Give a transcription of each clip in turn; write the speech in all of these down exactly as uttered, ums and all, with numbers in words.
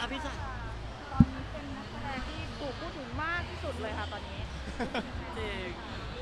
อ่ะพี่ชายตอนนี้เป็นนักแสดงที่ถูกพูดถึงมากที่สุดเลยค่ะตอนนี้เจง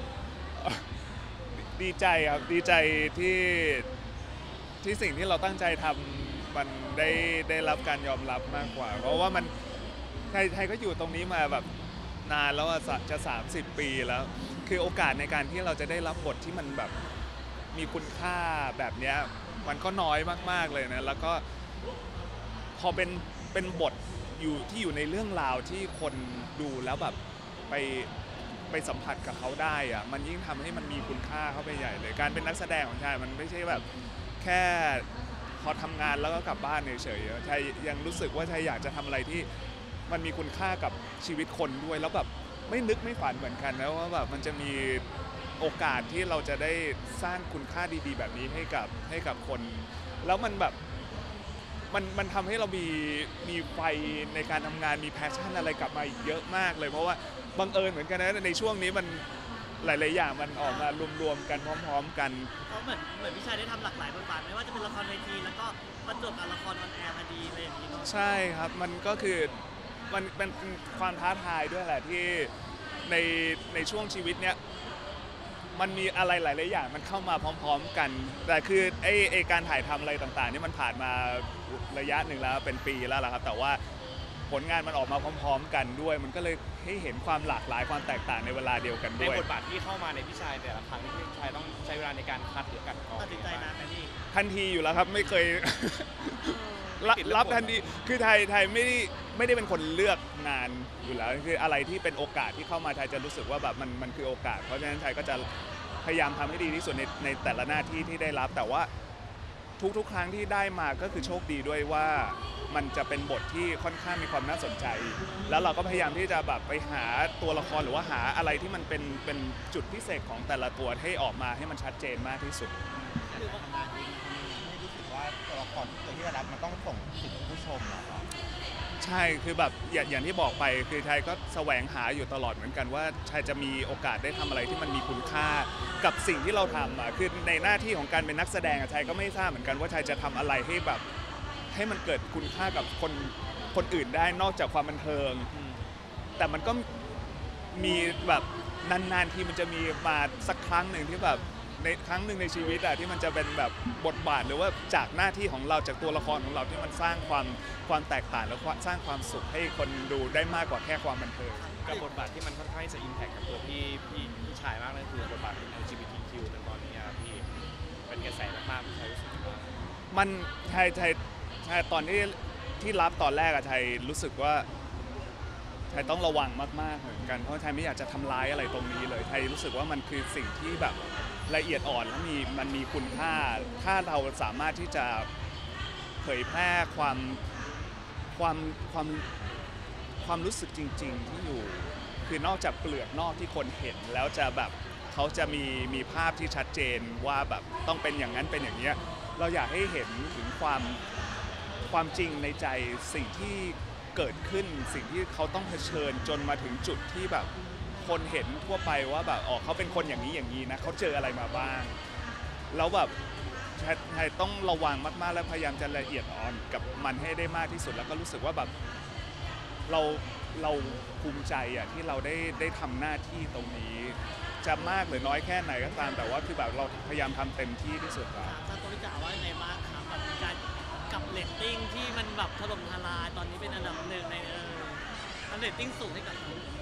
ดีใจครับดีใจที่ที่สิ่งที่เราตั้งใจทำมันได้ได้รับการยอมรับมากกว่าเพราะว่ามันไทยไทยก็อยู่ตรงนี้มาแบบนานแล้วอะจะสามสิบปีแล้วคือโอกาสในการที่เราจะได้รับบทที่มันแบบมีคุณค่าแบบเนี้ยมันก็น้อยมากๆเลยนะแล้วก็พอเป็นเป็นบทอยู่ที่อยู่ในเรื่องราวที่คนดูแล้วแบบไปไปสัมผัสกับเขาได้อะมันยิ่งทำให้มันมีคุณค่าเข้าไปใหญ่เลยการเป็นนักแสดงของชายมันไม่ใช่แบบแค่พอทำงานแล้วก็กลับบ้านเฉยๆชายยังรู้สึกว่าชายอยากจะทำอะไรที่มันมีคุณค่ากับชีวิตคนด้วยแล้วแบบไม่นึกไม่ฝันเหมือนกันนะว่าแบบมันจะมีโอกาสที่เราจะได้สร้างคุณค่าดีๆแบบนี้ให้กับให้กับคนแล้วมันแบบมันมันทำให้เรามีมีไฟในการทำงานมีแพชชั่นอะไรกลับมาอีกเยอะมากเลยเพราะว่าบังเอิญเหมือนกันนะในช่วงนี้มันหลายๆอย่างมันออกมารวมๆกันพร้อมๆกันเพราะเหมือนเหมือนพี่ชายได้ทำหลากหลายบทบาทไม่ว่าจะเป็นละครเวทีแล้วก็ประจวบกับละครออนแอร์พอดีอะไรอย่างนี้เนาะใช่ครับมันก็คือมันเป็นความท้าทายด้วยแหละที่ในในช่วงชีวิตเนี้ยมันมีอะไรหลายๆอย่างมันเข้ามาพร้อมๆกันแต่คือไอ้ไอ้การถ่ายทำอะไรต่างๆนี่มันผ่านมาระยะหนึ่งแล้วเป็นปีแล้วล่ะครับแต่ว่าผลงานมันออกมาพร้อมๆกันด้วยมันก็เลยให้เห็นความหลากหลายความแตกต่างในเวลาเดียวกันในด้วยบทบาทที่เข้ามาในพี่ชายแต่ละครั้งที่พี่ชายต้องใช้เวลาในการคัดหรือกัดกรองตัดสินใจนานไหมพี่ทันทีอยู่แล้วครับไม่เคย รับรับทันทีคือไทยไทยไม่ได้ไม่ได้เป็นคนเลือกงานอยู่แล้วคืออะไรที่เป็นโอกาสที่เข้ามาไทยจะรู้สึกว่าแบบมันมันคือโอกาสเพราะฉะนั้นไทยก็จะพยายามทำให้ดีที่สุดในในแต่ละหน้าที่ที่ได้รับแต่ว่าทุกๆครั้งที่ได้มาก็คือโชคดีด้วยว่ามันจะเป็นบทที่ค่อนข้างมีความน่าสนใจแล้วเราก็พยายามที่จะแบบไปหาตัวละครหรือว่าหาอะไรที่มันเป็นเป็นจุดพิเศษของแต่ละตัวให้ออกมาให้มันชัดเจนมากที่สุดคือว่าทำงานนี้ไม่รู้สึกว่าตัวละครตัวที่ได้รับมันต้องส่งถึงผู้ชมนะครับใช่คือแบบอย่างอย่างที่บอกไปคือชัยก็แสวงหาอยู่ตลอดเหมือนกันว่าชัยจะมีโอกาสได้ทำอะไรที่มันมีคุณค่ากับสิ่งที่เราทำอ่ะคือในหน้าที่ของการเป็นนักแสดงชัยก็ไม่ทราบเหมือนกันว่าชัยจะทำอะไรให้แบบให้มันเกิดคุณค่ากับคนคนอื่นได้นอกจากความบันเทิงแต่มันก็มีแบบนานๆทีมันจะมีมาสักครั้งหนึ่งที่แบบในครั้งหนึ่งในชีวิตอะที่มันจะเป็นแบบบทบาทหรือว่าจากหน้าที่ของเราจากตัวละครของเราที่มันสร้างความความแตกต่างและสร้างความสุขให้คนดูได้มากกว่าแค่ความบันเทิงกับบทบาทที่มันค่อนข้างจะอิมแพคกับตัวพี่พี่พี่ชายมากนั่นคือบทบาทของ แอล จี บี ที คิว ในตอนนี้ครับพี่เป็นกระแสมากๆพี่ชายรู้สึกว่ามันไทยไทยไทยตอนที่ที่รับตอนแรกอะไทยรู้สึกว่าไทยต้องระวังมากๆเหมือนกันเพราะไทยไม่อยากจะทำร้ายอะไรตรงนี้เลยไทยรู้สึกว่ามันคือสิ่งที่แบบละเอียดอ่อนและมีมันมีคุณค่าถ้าเราสามารถที่จะเผยแพร่ความความความความรู้สึกจริงๆที่อยู่คือนอกจากเปลือกนอกที่คนเห็นแล้วจะแบบเขาจะมีมีภาพที่ชัดเจนว่าแบบต้องเป็นอย่างนั้นเป็นอย่างนี้เราอยากให้เห็นถึงความความจริงในใจสิ่งที่เกิดขึ้นสิ่งที่เขาต้องเผชิญจนมาถึงจุดที่แบบคนเห็นทั่วไปว่าแบบอ๋อเขาเป็นคนอย่างนี้อย่างนี้นะเขาเจออะไรมาบ้างแล้วแบบไทยต้องระวังมากๆและพยายามจะละเอียดอ่อนกับมันให้ได้มากที่สุดแล้วก็รู้สึกว่าแบบเราเราภูมิใจอ่ะที่เราได้ได้ทำหน้าที่ตรงนี้จะมากหรือน้อยแค่ไหนก็ตามแต่ว่าคือแบบเราพยายามทำเต็มที่ที่สุดแล้วถ้าตัวพี่จ๋าว่าในบ้างครับแบบการกับเรตติ้งที่มันแบบถล่มทลายตอนนี้เป็นอันดับหนึ่งในเออมันเรตติ้งสูงให้กับ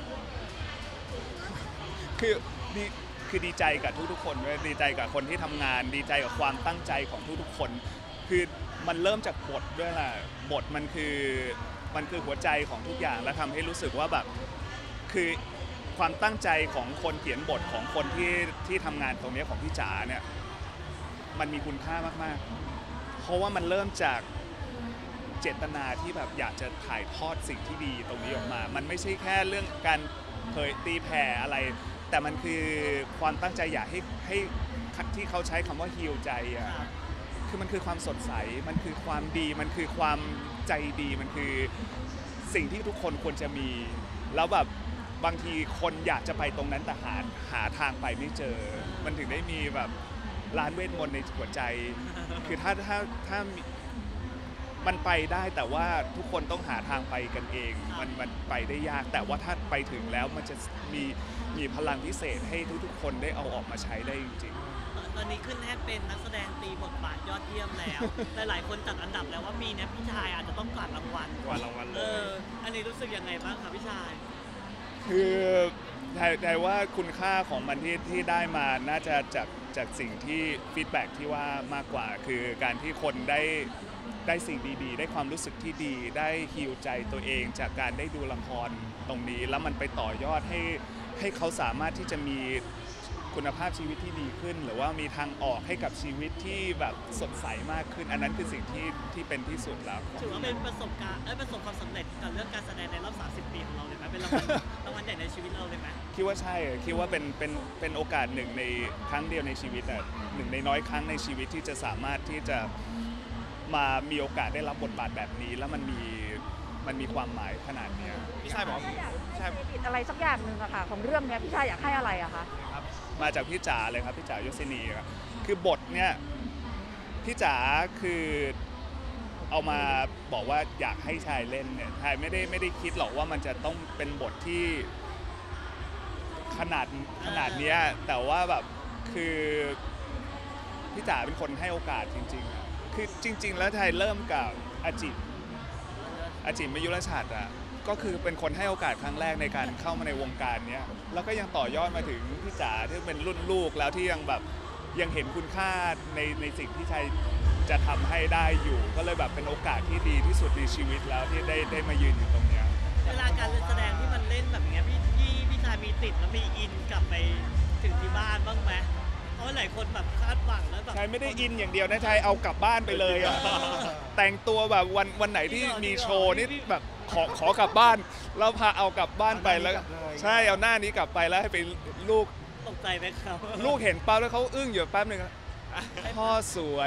คือดีคือดีใจกับทุกๆคนด้วยดีใจกับคนที่ทำงานดีใจกับความตั้งใจของทุกๆคนคือมันเริ่มจากบทด้วยแหละบทมันคือมันคือหัวใจของทุกอย่างและทำให้รู้สึกว่าแบบคือความตั้งใจของคนเขียนบทของคนที่ที่ทำงานตรงนี้ของพี่จ๋าเนี่ยมันมีคุณค่ามากๆเพราะว่ามันเริ่มจากเจตนาที่แบบอยากจะถ่ายทอดสิ่งที่ดีตรงนี้ออกมามันไม่ใช่แค่เรื่องการเผยตีแผ่อะไรแต่มันคือความตั้งใจอยากให้ให้ที่เขาใช้คำว่าฮีลใจอ่ะคือมันคือความสดใสมันคือความดีมันคือความใจดีมันคือสิ่งที่ทุกคนควรจะมีแล้วแบบบางทีคนอยากจะไปตรงนั้นแต่หาหาทางไปไม่เจอมันถึงได้มีแบบร้านเวทมนต์ในหัวใจคือถ้าถ้าถ้ามันมันไปได้แต่ว่าทุกคนต้องหาทางไปกันเอง มันมันไปได้ยากแต่ว่าถ้าไปถึงแล้วมันจะมีมีพลังพิเศษให้ทุกๆคนได้เอาออกมาใช้ได้จริงๆตอนนี้ขึ้นแท่นเป็นนักแสดงตีบทบาทยอดเยี่ยมแล้ว หลายๆคนจัดอันดับแล้วว่ามีเนี่ยพี่ชายอาจจะต้องกวาดรางวัลกวาดรางวัลเลยเอออันนี้รู้สึกยังไงบ้างครับพี่ชายคือแต่ว่าคุณค่าของมันที่ที่ได้มาน่าจะจากจากสิ่งที่ฟีดแบ็ที่ว่ามากกว่า คือการที่คนได้ได้สิ่งดีๆ ได้ความรู้สึกที่ดีได้ฮีลใจตัวเองจากการได้ดูละครตรงนี้แล้วมันไปต่อยอดให้ให้เขาสามารถที่จะมีคุณภาพชีวิตที่ดีขึ้น หรือว่ามีทางออกให้กับชีวิตที่แบบสดใสมากขึ้น อันนั้นคือสิ่งที่ที่เป็นที่สุดแล้วถือว่าเป็นประสบการณ์เอ้ยประสบความสำเร็จกับเรื่องการแสดงในรอบสามสิบปีของเราเลยไหมเป็นรางวัล รางวัลใหญ่ในชีวิตเราเลยไหมคิดว่าใช่คิดว่าเป็นเป็นเป็นโอกาสหนึ่งในครั้งเดียวในชีวิตอ่ะหนึ่งในน้อยครั้งในชีวิตที่จะสามารถที่จะมามีโอกาสได้รับบทบาทแบบนี้ แล้วมันมีมันมีความหมายขนาดเนี้ยพี่ชายบอกว่าถ้าอยากพี่ให้ชายเครดิตอะไรสักอย่างหนึ่งอะค่ะของเรื่องเนี้ยพี่ชายอยากให้อะไรอะคะมาจากพี่จ๋าเลยครับพี่จ๋ายศินีครับคือบทเนี่ยพี่จ๋าคือเอามาบอกว่าอยากให้ชายเล่นเนี่ยชายไม่ได้ไม่ได้คิดหรอกว่ามันจะต้องเป็นบทที่ขนาดขนาดเนี้ยแต่ว่าแบบคือพี่จ๋าเป็นคนให้โอกาสจริงๆอะคือจริง ๆ แล้วชายเริ่มกับอาจิอาจิมยุรชาติอ่ะก็คือเป็นคนให้โอกาสครั้งแรกในการเข้ามาในวงการเนี้ยแล้วก็ยังต่อยอดมาถึงพี่จ๋าที่เป็นรุ่นลูกแล้วที่ยังแบบยังเห็นคุณค่าในในสิ่งที่ชายจะทำให้ได้อยู่ ก็เลยแบบเป็นโอกาสที่ดีที่สุดในชีวิตแล้วที่ได้ได้มายืนอยู่ตรงเนี้ยเวลาการแสดงที่มันเล่นแบบเนี้ยพี่พี่พี่ชายมีติดแล้วมีอินกลับไปถึงที่บ้านบ้างไหมเพราะหลายคนแบบคาดหวังแล้วแบบชายไม่ได้อินอย่างเดียวนะชายเอากลับบ้านไปเลยอ่ะ แต่งตัวแบบวันวันไหนที่มีโชว์นี่แบบขอขอกลับบ้านแล้วพาเอากลับบ้านไปแล้วใช่เอาหน้านี้กลับไปแล้วให้ไปลูกตกใจไหมครับลูกเห็นปั๊บแล้วเขาอึ้งอยู่แป๊บนึงอะพ่อสวย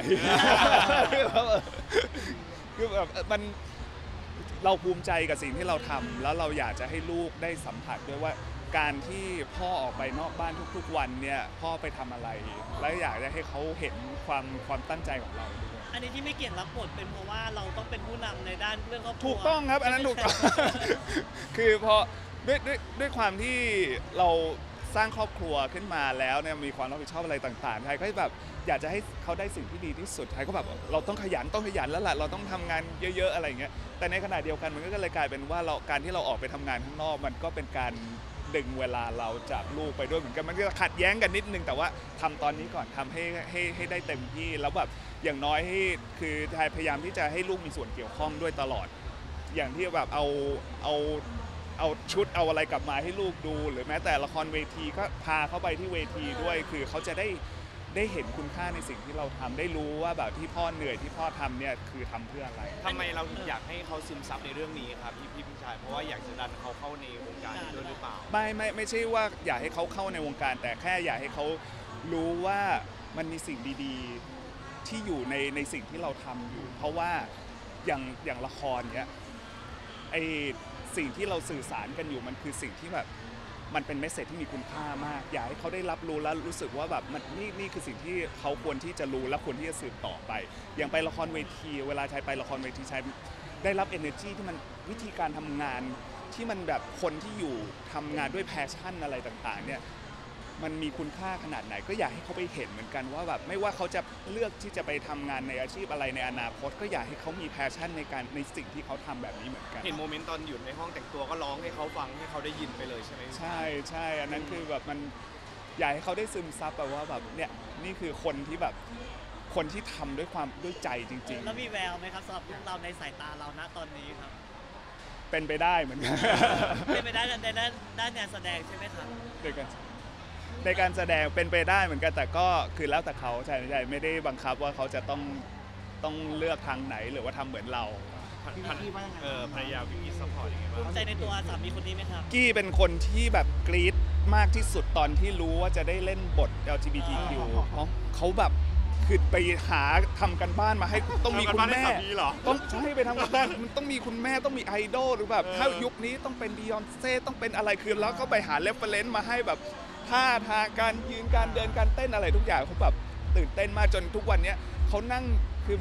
คือแบบมันเราภูมิใจกับสิ่งที่เราทำแล้วเราอยากจะให้ลูกได้สัมผัสด้วยว่าการที่พ่อออกไปนอกบ้านทุกๆวันเนี่ยพ่อไปทำอะไร แล้วอยากจะให้เขาเห็นความความตั้งใจของเราด้วยอันนี้ที่ไม่เกี่ยงรับบทเป็นเพราะว่าเราต้องเป็นผู้นำในด้านเรื่องครอบครัวถูกต้องครับอันนั้นถูกต้อง คือพอด้วยด้วยด้วยความที่เราสร้างครอบครัวขึ้นมาแล้วเนี่ยมีความรับผิดชอบอะไรต่างๆไทยก็แบบอยากจะให้เขาได้สิ่งที่ดีที่สุดไทยก็แบบเราต้องขยันต้องขยันแล้วแหละเราต้องทำงานเยอะๆอะไรอย่างเงี้ยแต่ในขณะเดียวกันมันก็เลยกลายเป็นว่าเราการที่เราออกไปทำงานข้างนอกมันก็เป็นการดึงเวลาเราจากลูกไปด้วยเหมือนกันมันก็ขัดแย้งกันนิดนึงแต่ว่าทำตอนนี้ก่อนทำให้ให้ให้ได้เต็มที่แล้วแบบอย่างน้อยให้คือไทยพยายามที่จะให้ลูกมีส่วนเกี่ยวข้องด้วยตลอด อย่างที่แบบเอาเอาเอาชุดเอาอะไรกลับมาให้ลูกดู หรือแม้แต่ละครเวทีก็พาเขาไปที่เวทีด้วยคือเขาจะได้ได้เห็นคุณค่าในสิ่งที่เราทำได้รู้ว่าแบบที่พ่อเหนื่อยที่พ่อทำเนี่ยคือทำเพื่ออะไรทำไมเราถึงอยากให้เขาซึมซับในเรื่องนี้ครับพี่พี่พี่ชายเพราะว่าอยากจะดันเขาเข้าในวงการนี้ด้วยหรือเปล่าไม่ไม่ไม่ใช่ว่าอยากให้เขาเข้าในวงการ แต่แค่อยากให้เขารู้ว่ามันมีสิ่งดีๆที่อยู่ในในสิ่งที่เราทำอยู่ เพราะว่าอย่างอย่างละครเนี้ยไอสิ่งที่เราสื่อสารกันอยู่มันคือสิ่งที่แบบมันเป็นเมสเสจที่มีคุณค่ามาก อยากให้เขาได้รับรู้และรู้สึกว่าแบบมันนี่นี่คือสิ่งที่เขาควรที่จะรู้และควรที่จะสืบต่อไป อย่างไปละครเวทีเวลาใช้ไปละครเวทีใช้ได้รับ energy ที่มันวิธีการทำงานที่มันแบบคนที่อยู่ทำงานด้วยแพชชั่นอะไรต่างๆเนี่ยมันมีคุณค่าขนาดไหนก็อยากให้เขาไปเห็นเหมือนกันว่าแบบไม่ว่าเขาจะเลือกที่จะไปทำงานในอาชีพอะไรในอนาคตก็อยากให้เขามีแพชชั่นในการในสิ่งที่เขาทำแบบนี้เหมือนกันเห็นโมเมนต์ตอนอยู่ในห้องแต่งตัวก็ร้องให้เขาฟังให้เขาได้ยินไปเลยใช่ไหมใช่ใช่อันนั้นคือแบบมันอยากให้เขาได้ซึมซับแบบว่าแบบเนี่ยนี่คือคนที่แบบคนที่ทำด้วยความด้วยใจจริงๆแล้วมีแววไหมครับสำหรับลูกเราในสายตาเราณตอนนี้ครับเป็นไปได้เหมือนกันเป็นไปได้ในด้านด้านงานแสดงใช่ไหมครับในการในการแสดงเป็นไปได้เหมือนกันแต่ก็คือแล้วแต่เขาใช่ใช่ไม่ได้บังคับว่าเขาจะต้องต้องเลือกทางไหนหรือว่าทำเหมือนเราพี่วิกกี้ว่ายังไงเออภรรยาวิกกี้ซัพพอร์ตยังไงบ้างภูมิใจในตัวสามีคนนี้ไหมครับกี้เป็นคนที่แบบกรี๊ดมากที่สุดตอนที่รู้ว่าจะได้เล่นบท แอล จี บี ที คิว เพราะเขาแบบคือไปหาทำกันบ้านมาให้ต้องมีคุณแม่ต้องใช่ไปทำกันบ้านมันต้องมีคุณแม่ต้องมีไอดอลหรือแบบถ้ายุคนี้ต้องเป็นบียอนเซ่ต้องเป็นอะไรคือแล้วก็ไปหาเรฟเฟรนซ์มาให้แบบท่าทางการยืนการเดินการเต้นอะไรทุกอย่างเขาแบบตื่นเต้นมากจนทุกวันนี้เขานั่งคือแบบ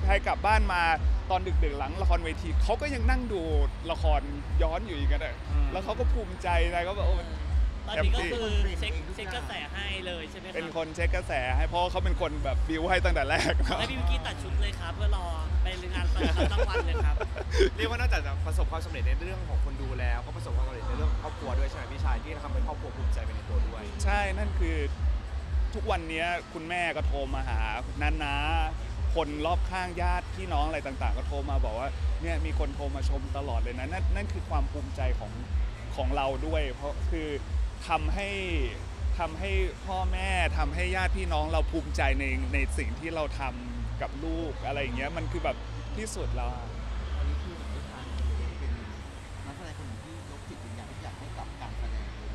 ชายกลับบ้านมาตอนดึกๆหลังละครเวทีเขาก็ยังนั่งดูละครย้อนอยู่อีกกันเลยแล้วเขาก็ภูมิใจนะก็แบบโอ้ตอนนี้ก็คือเช็คเช็คกระแสให้เลยใช่ไหมครับเป็นคนเช็คกระแสให้เพราะเขาเป็นคนแบบบิวให้ตั้งแต่แรกนะให้พี่วิกกี้ตัดชุดเลยครับเพื่อรอไปงานรับรางวัลเลยครับเรียกว่านอกจากจะประสบความสำเร็จในเรื่องของคนดูแล้วก็ประสบความสำเร็จในเรื่องของครอบครัวด้วยใช่ไหมพี่ชายที่ทำให้ครอบครัวภูมิใจไปในตัวด้วยใช่นั่นคือทุกวันนี้คุณแม่ก็โทรมาหาน้าน้าคนรอบข้างญาติพี่น้องอะไรต่างๆก็โทรมาบอกว่าเนี่ยมีคนโทรมาชมตลอดเลยนะนั่นนั่นคือความภูมิใจของของเราด้วยเพราะคือทำให้ทำให้พ่อแม่ทำให้ญาติพี่น้องเราภูมิใจในในสิ่งที่เราทำกับลูกอะไรอย่างเงี้ยมันคือแบบที่สุดแล้วอันนี้คือเหมือนที่ทางเป็นนักแสดงคนหนึ่งที่ยกจิตวิญญาณทุกอย่างให้กับการแสดงเลย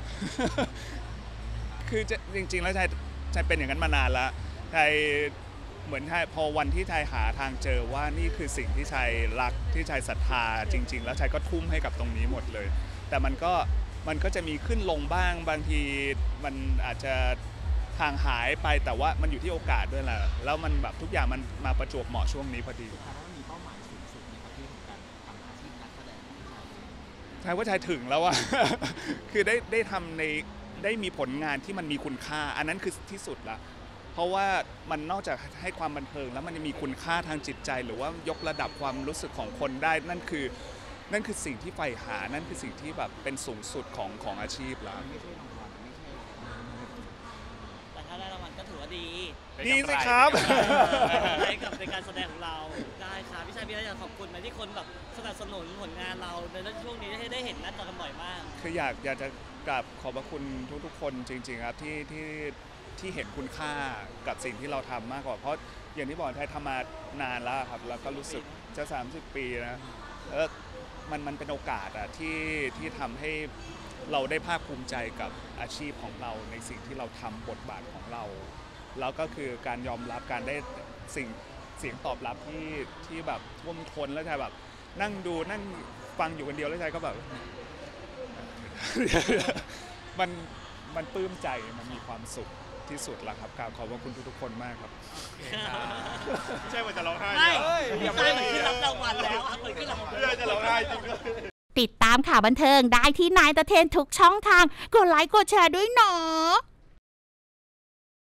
คือจะจริงๆแล้วชายชายเป็นอย่างนั้นมานานแล้วชายเหมือนชายพอวันที่ชายหาทางเจอว่านี่คือสิ่งที่ชายรักที่ชายศรัทธาจริง ๆ แล้วชายก็ทุ่มให้กับตรงนี้หมดเลย แต่มันก็มันก็จะมีขึ้นลงบ้างบางทีมันอาจจะห่างหายไปแต่ว่ามันอยู่ที่โอกาสด้วยแหละแล้วมันแบบทุกอย่างมันมาประจวบเหมาะช่วงนี้พอดีถามว่ามันมีเป้าหมายสูงสุดในครับที่ของการทำอาชีพนักแสดงของชายใช่ว่าชายถึงแล้วอะ คือได้ได้ทำในได้มีผลงานที่มันมีคุณค่าอันนั้นคือที่สุดละเพราะว่ามันนอกจากให้ความบันเทิงแล้วมันยังมีคุณค่าทางจิตใจ หรือว่ายกระดับความรู้สึกของคนได้นั่นคือนั่นคือสิ่งที่ใฝ่หานั่นคือสิ่งที่แบบเป็นสูงสุดของของอาชีพแล้วไม่ใช่รางวัลไม่ใช่แต่ถ้าได้รางวัลก็ถือว่าดีดีสิครับให้กับในการแสดงของเราได้ครับพี่ชายพี่อยากขอบคุณนะที่คนแบบสนับสนุนผลงานเราในช่วงนี้ให้ได้เห็นหน้าตากันบ่อยมากคืออยากอยากจะกราบขอบพระคุณทุกๆคนจริงๆครับที่ที่ที่เห็นคุณค่ากับสิ่งที่เราทำมากกว่าเพราะอย่างที่บอกไทยทำมานานแล้วครับแล้วก็รู้สึกจะสามสิบปีนะเออมันมันเป็นโอกาสอะที่ที่ทำให้เราได้ภาคภูมิใจกับอาชีพของเราในสิ่งที่เราทำบทบาทของเราแล้วก็คือการยอมรับการได้สิ่งเสียงตอบรับที่ที่แบบท่วมท้นแล้วใจแบบนั่งดูนั่งฟังอยู่คนเดียวแล้วใจก็แบบ มันมันปลื้มใจมันมีความสุขที่สุดละครับกราบขอบพระคุณทุกๆคนมากครับไม่ใช่ว่าจะร้องไห้ไม่พี่ชายเหมือนขึ้นรับรางวัลแล้วเหมือนขึ้นรับรางวัลไม่ใช่จะร้องไห้จริงด้วยติดตามข่าวบันเทิงได้ที่นายตะเทนทุกช่องทางกดไลค์กดแชร์ด้วยเนาะ